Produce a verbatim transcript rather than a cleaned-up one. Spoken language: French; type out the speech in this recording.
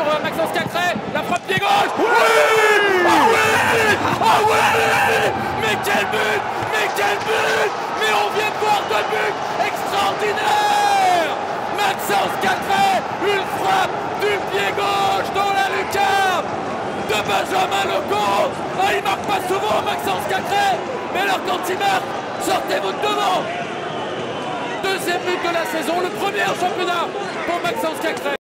euh, Maxence Caqueret, la frappe pied gauche. Oui, ah oui, ah oui, mais quel but, mais quel but, mais on vient de voir deux buts extraordinaires. Maxence Caqueret, une frappe du pied gauche dans la lucarne de Benjamin Lecomte. Ah, il marque pas souvent Maxence Caqueret, mais alors quand il marque, sortez-vous de devant. Deuxième but de la saison, le premier en championnat pour Maxence Caqueret.